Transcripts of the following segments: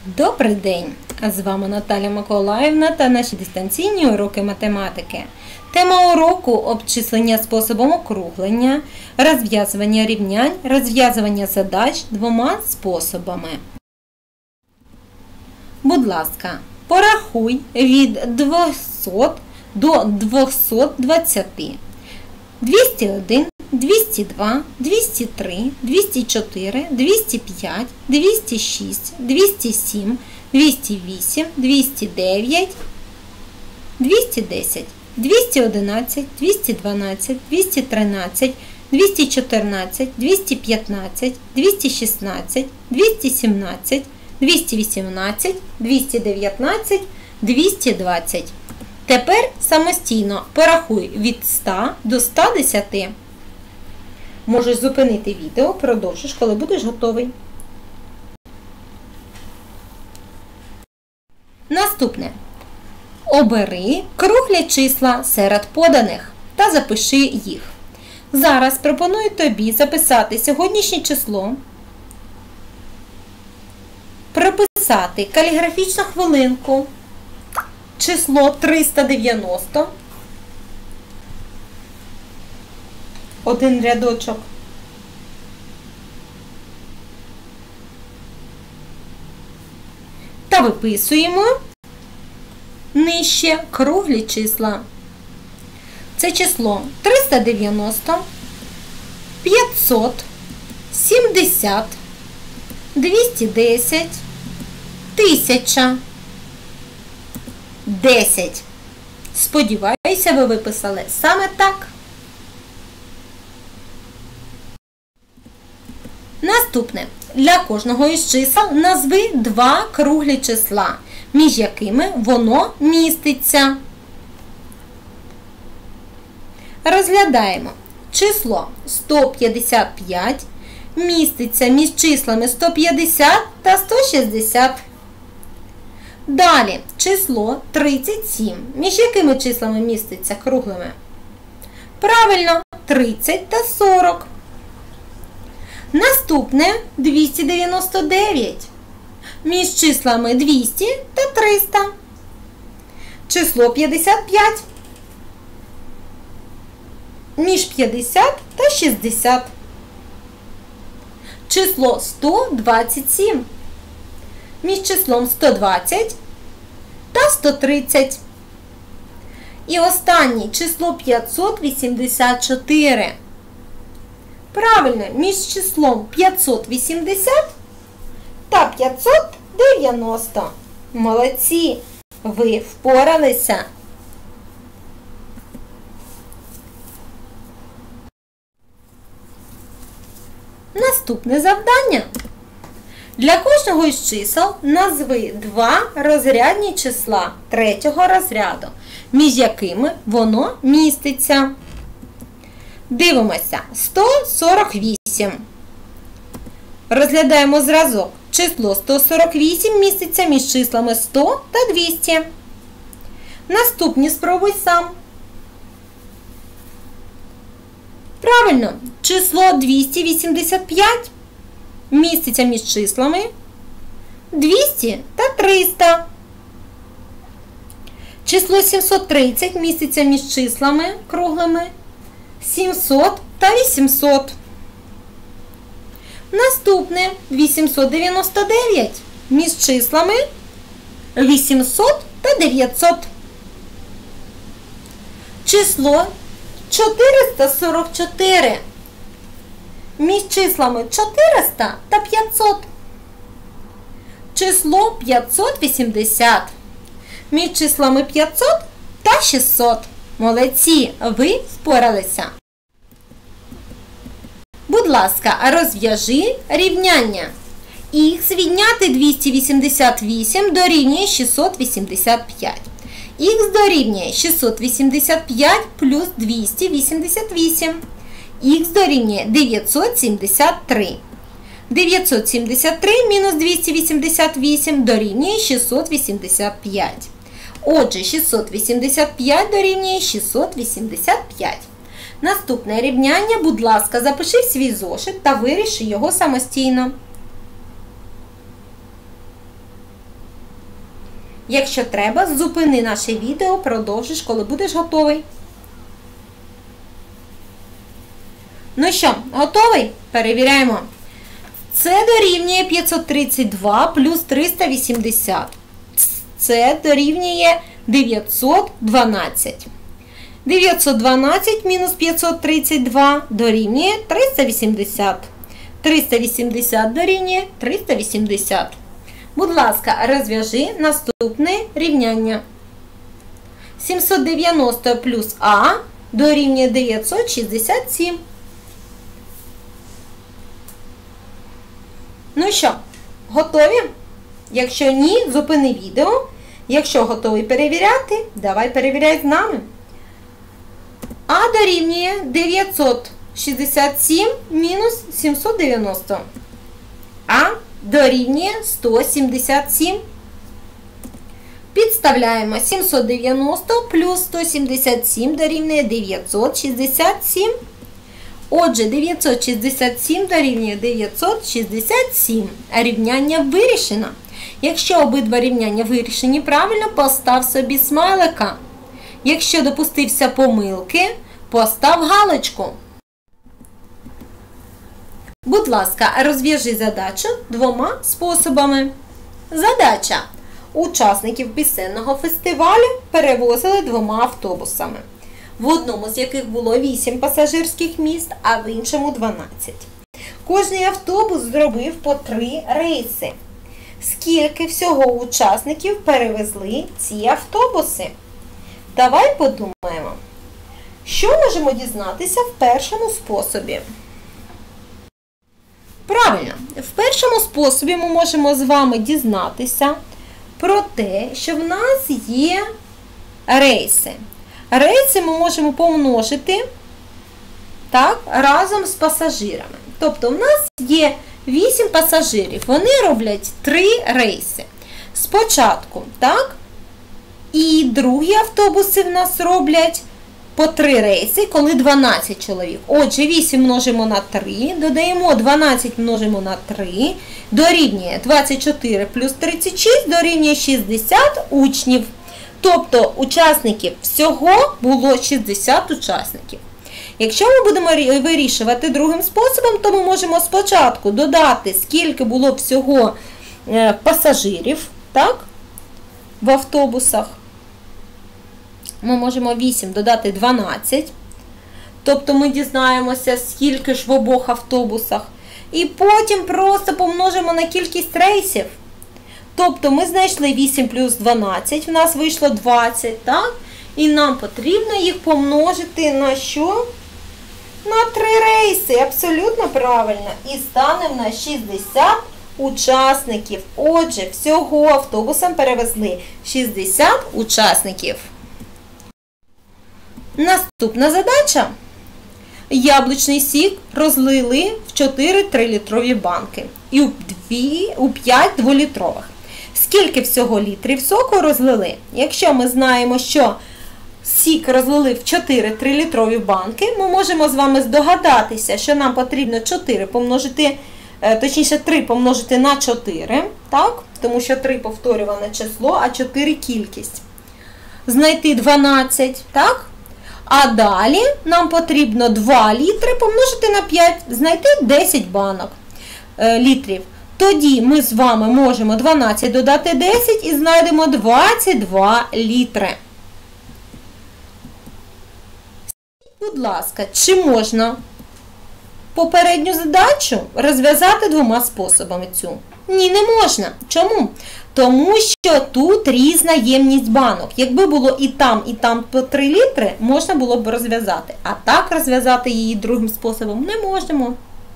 Добрий день! З вами Наталя Миколаївна та наші дистанційні уроки математики. Тема уроку – обчислення способом округлення, розв'язування рівнянь, розв'язування задач двома способами. Будь ласка, порахуй від 200 до 220. 201, 202, 203, 204, 205, 206, 207, 208, 209, 210, 211, 212, 213, 214, 215, 216, 217, 218, 219, 220. Тепер самостійно порахуй від 100 до 110. Можеш зупинити відео, продовжиш, коли будеш готовий. Наступне. Обери круглі числа серед поданих та запиши їх. Зараз пропоную тобі записати сьогоднішнє число, прописати каліграфічну хвилинку, число 390, один рядочок, та виписуємо нижче круглі числа. Це число 390, 500, 70, 210, 1000, 10. Сподіваюся, ви виписали саме так. Наступне. Для кожного із чисел назви два круглі числа, між якими воно міститься. Розглядаємо. Число 155 міститься між числами 150 та 160. Далі, число 37. Між якими числами міститься круглими? Правильно, 30 та 40. Наступне 299. Між числами 200 та 300. Число 55. Між 50 та 60. Число 127. Між числом 120 та 130. І останнє число 584. Правильно, між числом 580 та 590. Молодці! Ви впоралися! Наступне завдання. Для кожного із чисел назви два розрядні числа третього розряду, між якими воно міститься. Дивимося. 148. Розглядаємо зразок. Число 148 міститься між числами 100 та 200. Наступні спробуй сам. Правильно. Число 285 міститься між числами 200 та 300. Число 730 міститься між числами круглими 700 та 800. Наступне 899 між числами 800 та 900. Число 444 між числами 400 та 500. Число 580 між числами 500 та 600. Молодці, ви впоралися. Будь ласка, розв'яжи рівняння. Х відняти 288 дорівнює 685. Х дорівнює 685 плюс 288. Х дорівнює 973. 973 мінус 288 дорівнює 685. Отже, 685 дорівнює 685. Наступне рівняння, будь ласка, запиши в свій зошит та виріши його самостійно. Якщо треба, зупини наше відео, продовжиш, коли будеш готовий. Ну що, готовий? Перевіряємо. Це дорівнює 532 плюс 380. Це дорівнює 912. 912 мінус 532 дорівнює 380. 380 дорівнює 380. Будь ласка, розв'яжи наступне рівняння. 790 плюс А дорівнює 967. Ну що, готові? Якщо ні, зупини відео. Якщо готовий перевіряти, давай перевіряй з нами. А дорівнює 967 мінус 790. А дорівнює 177. Підставляємо 790 плюс 177 дорівнює 967. Отже, 967 дорівнює 967. Рівняння вирішено. Якщо обидва рівняння вирішені правильно, постав собі смайлика. Якщо допустився помилки, постав галочку. Будь ласка, розв'яжи задачу двома способами. Задача. Учасників пісенного фестивалю перевозили двома автобусами. В одному з яких було 8 пасажирських місць, а в іншому 12. Кожний автобус зробив по 3 рейси. Скільки всього учасників перевезли ці автобуси? Давай подумаємо. Що можемо дізнатися в першому способі? Правильно, в першому способі ми можемо з вами дізнатися про те, що в нас є рейси. Рейси ми можемо помножити разом з пасажирами. Тобто в нас є 8 пасажирів, вони роблять 3 рейси. Спочатку, і другі автобуси в нас роблять по 3 рейси, коли 12 чоловік. Отже, 8 множимо на 3, додаємо 12 множимо на 3, дорівнює 24 плюс 36, дорівнює 60 учнів. Тобто учасників всього було 60 учасників. Якщо ми будемо вирішувати другим способом, то ми можемо спочатку додати, скільки було всього пасажирів в автобусах. Ми можемо 8 додати 12. Тобто ми дізнаємося, скільки ж в обох автобусах. І потім просто помножимо на кількість рейсів. Тобто ми знайшли 8 плюс 12, в нас вийшло 20, І нам потрібно їх помножити на що? На 3 рейси, абсолютно правильно. І стане в нас 60 учасників. Отже, всього автобусом перевезли 60 учасників. Наступна задача. Яблучний сік розлили в 4 3-літрові банки і у 5 2-літрових. Скільки всього літрів соку розлили? Якщо ми знаємо, що сік розлили в 4 3-літрові банки, ми можемо з вами здогадатися, що нам потрібно 3 помножити на 4, тому що 3 повторюване число, а 4 кількість. Знайти 12, А далі нам потрібно 2 літри помножити на 5, знайти 10 банок літрів. Тоді ми з вами можемо 12 додати 10 і знайдемо 22 літри. Будь ласка, чи можна попередню задачу розв'язати двома способами цю? Ні, не можна. Чому? Тому що тут різна ємність банок. Якби було і там по 3 літри, можна було б розв'язати. А так розв'язати її другим способом не можемо.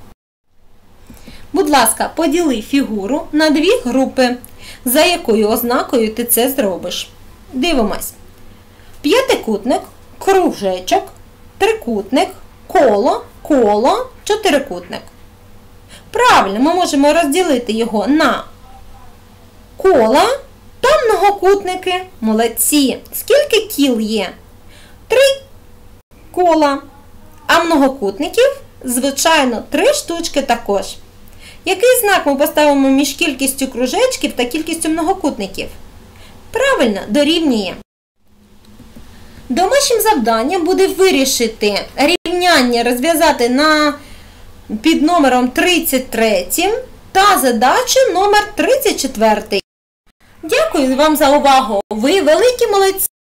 Будь ласка, поділи фігуру на 2 групи. За якою ознакою ти це зробиш? Дивимось. П'ятикутник, кружечок, трикутник, коло, коло, чотирикутник. Правильно, ми можемо розділити його на кола та многокутники. Молодці. Скільки кіл є? 3 кола. А многокутників, звичайно, 3 штучки також. Який знак ми поставимо між кількістю кружечків та кількістю многокутників? Правильно, дорівнює. Домашнім завданням буде вирішити рівняння, розв'язати під номером 33 та задачу номер 34. Дякую вам за увагу. Ви великі молодці.